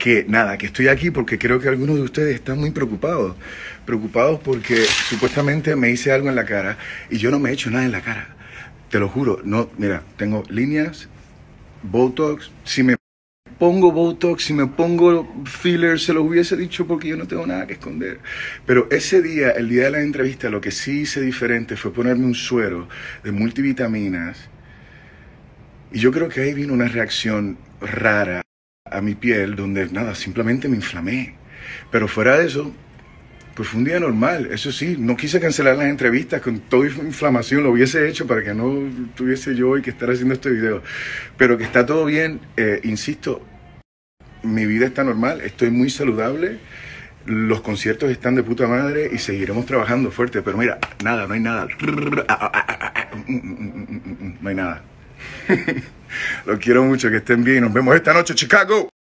que nada, que estoy aquí porque creo que algunos de ustedes están muy preocupados porque supuestamente me hice algo en la cara y yo no me he hecho nada en la cara, te lo juro. No, mira, tengo líneas, Botox. Si me pongo Botox, si me pongo filler, se lo hubiese dicho porque yo no tengo nada que esconder. Pero ese día, el día de la entrevista, lo que sí hice diferente fue ponerme un suero de multivitaminas. Y yo creo que ahí vino una reacción rara a mi piel, donde nada, simplemente me inflamé. Pero fuera de eso, pues fue un día normal. Eso sí, no quise cancelar las entrevistas con toda inflamación, lo hubiese hecho para que no tuviese yo hoy que estar haciendo este video. Pero que está todo bien, insisto, mi vida está normal, estoy muy saludable, los conciertos están de puta madre y seguiremos trabajando fuerte. Pero mira, nada, no hay nada. No hay nada. Los quiero mucho, que estén bien. Nos vemos esta noche, Chicago.